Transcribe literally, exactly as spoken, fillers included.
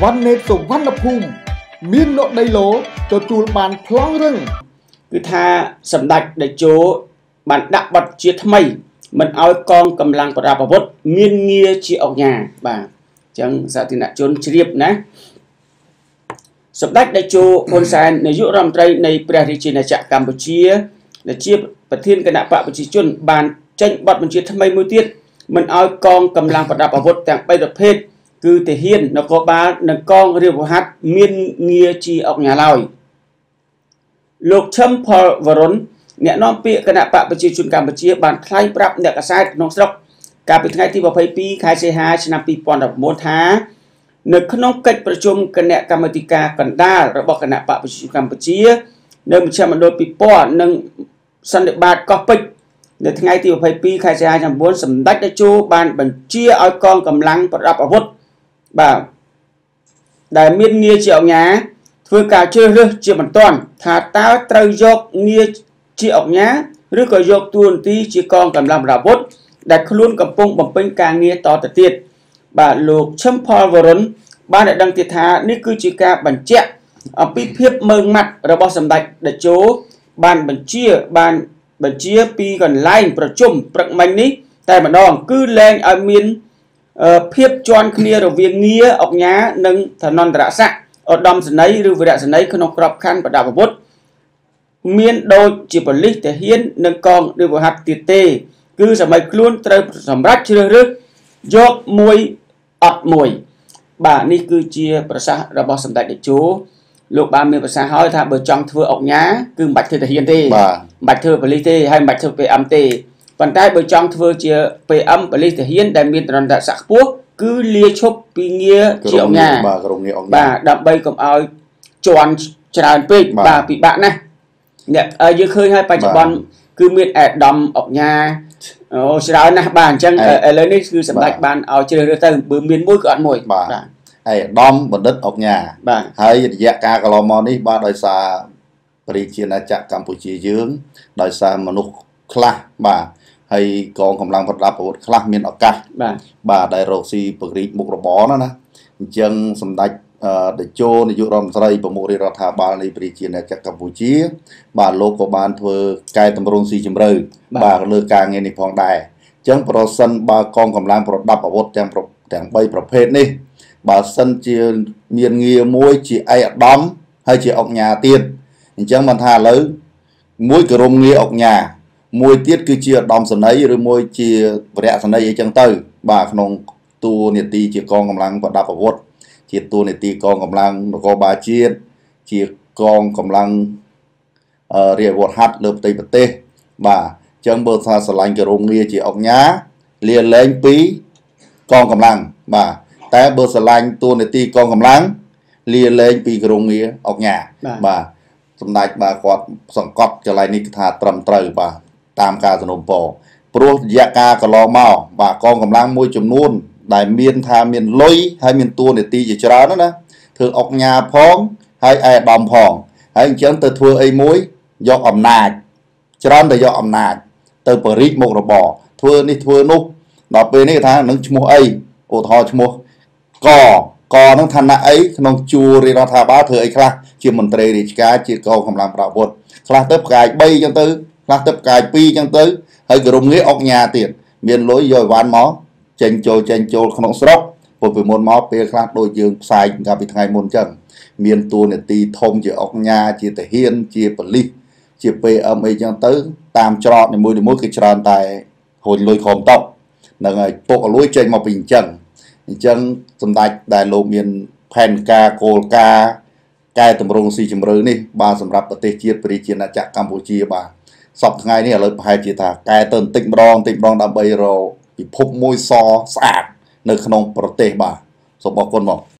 វណ្ណនេតសុវណ្ណភូមិមានលោកដីឡូទទួលបានប្លង់រឹងគឺថាសម្ដេចតេជោបានដាក់បទជាថ្មីមិនឲ្យកងកម្លាំងប្រដាប់អាវុធមានងារជាអង្គញាបាទអញ្ចឹងសាធារណជនជ្រាបណាសម្ដេចតេជោហ៊ុនសែននាយករដ្ឋមន្ត្រីនៃព្រះរាជាណាចក្រកម្ពុជាដែលជាប្រធានគណៈបកប្រជាជនបានចេញបទបញ្ជាថ្មីមួយទៀតមិនឲ្យកងកម្លាំងប្រដាប់អាវុធទាំងបីប្រភេទគឺទាហាននគរបាលនិងកងរាជវុធមានងារជាអង្គញាឡើយលោកឈឹមផលវរុនអ្នកនាំពាក្យគណៈបកប្រជាជនកម្ពុជាបានថ្លែងប្រាប់អ្នកកាសែតក្នុងស្រុកកាលពីថ្ងៃទីยี่สิบสองខែសីហាឆ្នាំยี่สิบสิบเก้าថានៅក្នុងកិច្ចប្រជុំគណៈកម្មាធិការកណ្ដាលរបស់គណៈបកប្រជាជនកម្ពុជានៅមជ្ឈមណ្ឌលពិព័រណ៍និងសន្និបាតកោះពេជ្រនៅថ្ងៃទីยี่สิบสองខែសីហាឆ្នាំchínសម្ដេចតេជោបានបញ្ជាឲ្យកងកម្លាំងប្រដាប់អាវុធបាទដែលមានងារជាអង្គញាធ្វើការជ្រើសរើសជាបន្ទាន់ថាតើត្រូវយកងារជាអង្គញាឬក៏យកតួនាទីជាកងកម្លាំងប្រដាប់អាវុធដែលខ្លួនកំពុងបំពេញការងារតទៅទៀតបាទលោកឈឹមផលវរុនបានឲ្យដឹងទៀតថានេះគឺជាការបញ្ជាក់អំពីភាពម៉ឺងម៉ាត់របស់សម្ដេចតេជោបានបញ្ជាបានបញ្ជាពីកន្លែងប្រជុំព្រឹកមិញនេះតែម្ដងគឺលែងឲ្យមានភាពជន់គ្នារវាងងារអង្គញានិងឋានន្តរស័ក្តិឧត្តមសេនីយ៍ឬវីរសេនីយ៍ក្នុងក្របខ័ណ្ឌប្រដាប់អាវុធមានដូចជាប៉ូលីសទាហាននិងកងរាជវុធទៀតទេគឺសម័យខ្លួនត្រូវសម្រាប់ជ្រើសរើសយកមួយអត់មួយបាទនេះគឺជាប្រសាសន៍របស់សម្ដេចតេជោលោកបានមានប្រសាសន៍ហើយថាបើចង់ធ្វើអង្គញាគឺមិនបាច់ធ្វើទាហានទេមិនបាច់ធ្វើប៉ូលីសទេហើយមិនបាច់ធ្វើ pê em ទេប៉ុន្តែបើចង់ធ្វើជា pê em ប៉ូលីសទាហានដែលមានឋានន្តរស័ក្តិខ្ពស់គឺលាឈប់ពីងារជាអង្គញាបាទក្រុមងារអង្គញាបាទដើម្បីកុំឲ្យជន់ច្រើនពេកបាទពិបាកណាស់អ្នកយើងឃើញហើយបច្ចុប្បន្នគឺមានអេដាមអង្គញាអូច្រើនណាស់បាទអញ្ចឹងឥឡូវនេះគឺសម្ដេចបានឲ្យជ្រើសរើសទៅបើមានមួយក៏អត់មួយបាទអេដាមបណ្ឌិតអង្គញាបាទហើយរយៈកាលកន្លងមកនេះបាទដោយសារប្រជាជាណាចក្រកម្ពុជាយើងដោយសារមនុស្សខ្លះបាទហើយកងកម្លាំងប្រដាប់អាវុធខ្លះមានឱកាសបាទបាទដែលរកស៊ីពង្រីកមុខរបរណាណាអញ្ចឹងសម្ដេចតេជោនាយករដ្ឋមន្ត្រីប្រមុខរាជរដ្ឋាភិបាលនៃប្រជាជាណាចក្រកម្ពុជាបាទលោកក៏បានធ្វើកែតម្រង់ស៊ីជម្រៅបាទលើការងារនេះផងដែរអញ្ចឹងប្រសិនបើកងកម្លាំងប្រដាប់អាវុធទាំងទាំងបីប្រភេទនេះបើសិនជាមានងារមួយជាឯកឧត្តមហើយជាអង្គញាទៀតអញ្ចឹងបានថាឥឡូវមួយក្រុមងារអង្គញាមួយទៀតគឺជាឧត្តមសេនីយ៍ឬមួយជាវរៈសេនីយ៍អីចឹងទៅបាទក្នុងតួនាទីជាកងកម្លាំងប្រដាប់អាវុធជាតួនាទីកងកម្លាំងនគរបាលជាតិជាកងកម្លាំងរាជវុធលើផ្ទៃប្រទេសបាទអញ្ចឹងបើថាឆ្លាញ់ក្រុមងារជាអង្គញាលាលែងពីកងកម្លាំងបាទតែបើឆ្លាញ់តួនាទីកងកម្លាំងលាលែងពីក្រុមងារអង្គញាបាទសម្ដេចបាទគាត់សង្កត់កន្លែងនេះថាត្រឹមត្រូវបាទតាមការសនំពរព្រោះរយៈកាលកន្លងមកបាទកងកម្លាំងមួយចំនួនដែលមានថាមានលុយហើយមានតួនាទីជាច្រើនណាធ្វើអង្គញាផងហើយឯកឧត្តមផងហើយអញ្ចឹងទៅធ្វើអីមួយយកអំណាចច្រើនតែយកអំណាចទៅបរិយាមុខរបរធ្វើនេះធ្វើនោះដល់ពេលនេះថានឹងឈ្មោះអីឧទាហរណ៍ឈ្មោះកកនឹងឋានៈអីក្នុងជួររាជរដ្ឋាភិបាលធ្វើអីខ្លះជាមន្ត្រីរាជការជាកងកម្លាំងប្រដាប់អាវុធខ្លះទៅផ្កាយបីអញ្ចឹងទៅខ្លះទៅផ្កាយពីរអញ្ចឹងទៅហើយក្រុមងារអង្គញាទៀតមានលុយយកអីវ៉ាន់មកចេញចូលចេញចូលក្នុងស្រុកពុតពីមុនមកពេលខ្លះដូចយើងផ្សាយកាលពីថ្ងៃមុនអញ្ចឹងមានតួនាទីធំជាអង្គញាជាទាហានជាប៉ូលីសជា pê em អីចឹងទៅតាមច្រកនីមួយៗគឺច្រើនតែហូរលុយខំតបហ្នឹងហើយពុកអលួយចេញមកពីអញ្ចឹងអញ្ចឹងសម្ដេចដែលលោកមានផែនការគោលការណ៍កែតម្រង់ស៊ីជម្រៅនេះបាទសម្រាប់ប្រទេសជាតិប្រជាជាណាចក្រកម្ពុជាបាទសពថ្ងៃនេះឥឡូវប្រហែលជាថាកែទៅបន្តិចម្ដងបន្តិចម្ដងដើម្បីរកពិភពមួយសស្អាតនៅក្នុងប្រទេសបាទសូមអរគុណមក